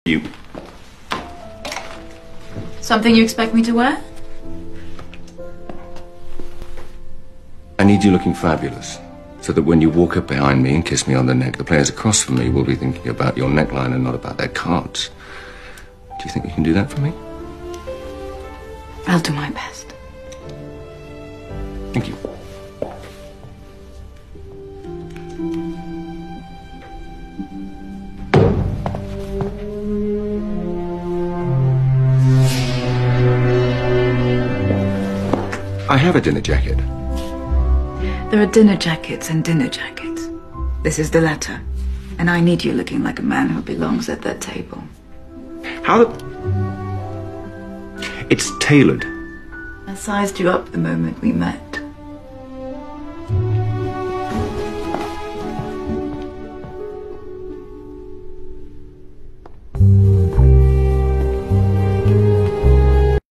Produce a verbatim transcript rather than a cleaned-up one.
You. Something you expect me to wear? I need you looking fabulous, so that when you walk up behind me and kiss me on the neck, the players across from me will be thinking about your neckline and not about their cards. Do you think you can do that for me? I'll do my best. Thank you. I have a dinner jacket. There are dinner jackets and dinner jackets. This is the latter. And I need you looking like a man who belongs at that table. How? It's tailored. I sized you up the moment we met.